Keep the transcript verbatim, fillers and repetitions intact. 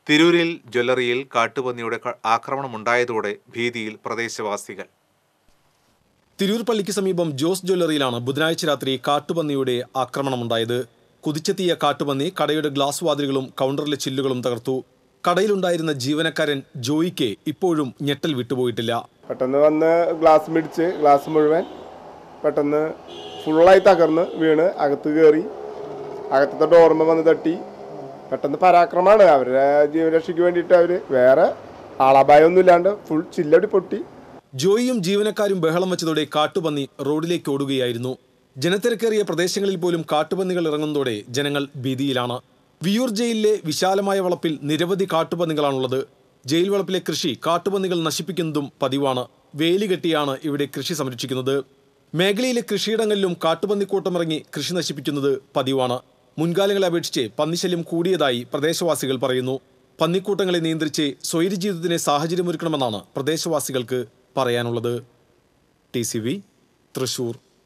തിരൂരിൽ ജ്വല്ലറിയിൽ കാട്ടുപന്നിയുടെ ആക്രമണമുണ്ടായതോടെ ഭീതിയിൽ പ്രദേശവാസികൾ. തിരൂർ പള്ളിക്ക് സമീപം ജോസ് ജ്വല്ലറിയിലാണ് ബുധനാഴ്ച രാത്രി കാട്ടുപന്നിയുടെ ആക്രമണമുണ്ടായത്. കുതിച്ചെത്തിയ കാട്ടുപന്നി കടയുടെ ഗ്ലാസ് വാതിലുകളും കൗണ്ടറിലെ ചില്ലുകളും തകർത്തു. കടയിലുണ്ടായിരുന്ന ജീവനക്കാരൻ ജോയിക്ക് ഇപ്പോഴും ഞെട്ടൽ വിട്ടുപോയിട്ടില്ല. പെട്ടെന്ന് വന്ന് ഗ്ലാസ് മിടിച്ച് ഗ്ലാസ് മുഴുവൻ പെട്ടെന്ന് ഫുള്ളായി തകർന്ന് വീണ് അകത്ത് കയറി അകത്തത്തെ ഡോർമ വന്ന് തട്ടി. പെട്ടെന്ന് പരാക്രമമാണ്. അവരുടെ ജീവരക്ഷയ്ക്ക് വേണ്ടിയിട്ട് അവർ വേറെ ആളാപായമൊന്നും ഇല്ലാണ്ട് ഫുൾ ചില്ലടി പൊട്ടി. ജോയിയും ജീവനക്കാരും ബഹളം വെച്ചതോടെ കാട്ടുപന്നി റോഡിലേക്ക് ഓടുകയായിരുന്നു. ജനത്തിരക്കേറിയ പ്രദേശങ്ങളിൽ പോലും കാട്ടുപന്നികൾ ഇറങ്ങുന്നതോടെ ജനങ്ങൾ ഭീതിയിലാണ്. വിയൂർ ജയിലിലെ വിശാലമായ വളപ്പിൽ നിരവധി കാട്ടുപന്നികളാണുള്ളത്. ജയിൽ വളപ്പിലെ കൃഷി കാട്ടുപന്നികൾ നശിപ്പിക്കുന്നതും പതിവാണ്. വേലി കെട്ടിയാണ് ഇവിടെ കൃഷി സംരക്ഷിക്കുന്നത്. മേഖലയിലെ കൃഷിയിടങ്ങളിലും കാട്ടുപന്നിക്കൂട്ടമിറങ്ങി കൃഷി നശിപ്പിക്കുന്നത് പതിവാണ്. മുൻകാലങ്ങളെ അപേക്ഷിച്ച് പന്നിശല്യം കൂടിയതായി പ്രദേശവാസികൾ പറയുന്നു. പന്നിക്കൂട്ടങ്ങളെ നിയന്ത്രിച്ച് സ്വൈരജീവിതത്തിന് സാഹചര്യമൊരുക്കണമെന്നാണ് പ്രദേശവാസികൾക്ക് പറയാനുള്ളത്. T C V Thrissur.